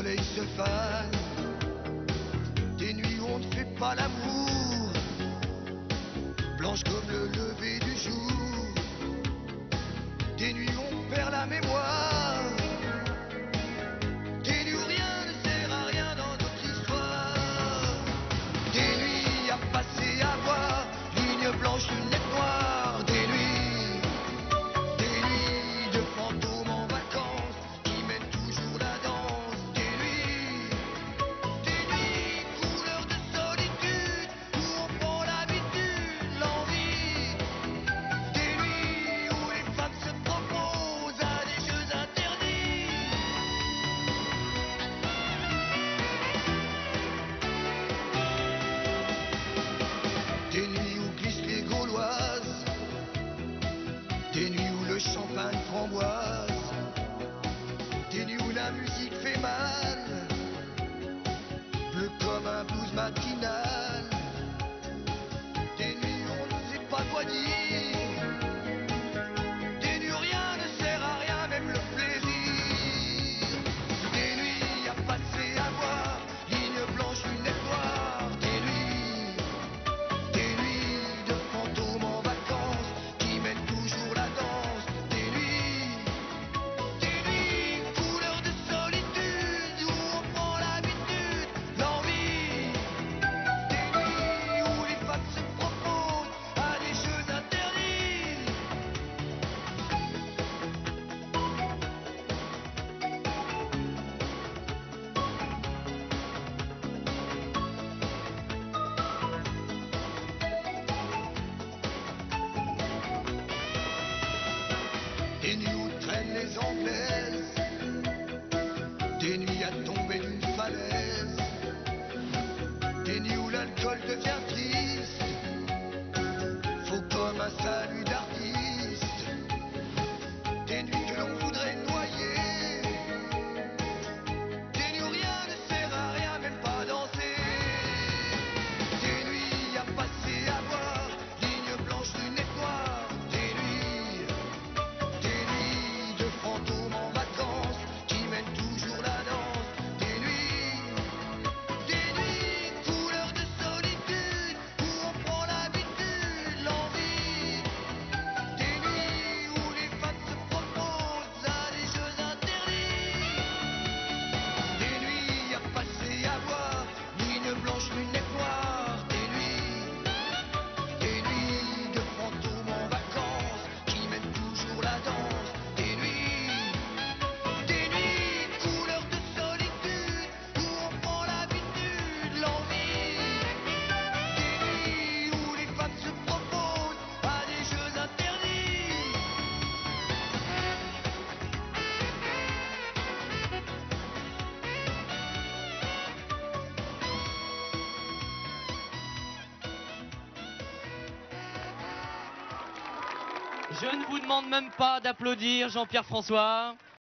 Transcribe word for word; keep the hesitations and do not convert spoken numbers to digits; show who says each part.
Speaker 1: soleil se fane, des nuits où on ne fait pas l'amour, blanches comme le lever du jour, des nuits où on perd la mémoire, des nuits où rien ne sert à rien dans notre histoire, des nuits à passer à voir, ligne blanche, lunettes noires, des nuits, des nuits de fantômes en vacances qui mènent toujours la danse, des nuits, des nuits couleur de solitude où on prend l'habitude, l'envie, des nuits où les femmes se proposent à des jeux interdits. Des nuits où glissent les Gauloises, des nuits où le champagne framboise, des nuits où la musique fait mal, bleu comme un blues matinal, des nuits où on ne sait pas quoi dire, des nuits où rien ne sert à rien, même le plaisir, des nuits à passer à voir, ligne blanche, lunettes noires, des nuits, des nuits de fantômes en vacances qui mènent toujours la danse, des nuits, des nuits couleur de solitude où on prend l'habitude, l'envie, des nuits où les femmes se proposent à des jeux interdits. Des nuits où traînent les Anglaises, des nuits à tomber d'une falaise, des nuits où l'alcool devient triste, faux comme un salut d'artiste, des nuits que l'on voudrait noyer, des nuits où rien ne sert à rien, même pas danser, des nuits à passer à voir, ligne blanche, lunettes noires, des nuits, des nuits de fantômes en vacances qui mènent toujours la danse, des nuits, des nuits couleur de solitude où on prend l'habitude, l'envie, des nuits où les femmes se proposent à des jeux interdits, des nuits à passer à voir, ligne blanche, lunettes noires, des nuits, des nuits de fantômes en vacances qui mènent toujours la danse, des nuits, des nuits couleur de solitude où on prend l'habitude, l'envie, des nuits où les femmes se proposent à des jeux interdits.
Speaker 2: Je ne vous demande même pas d'applaudir Jean-Pierre François.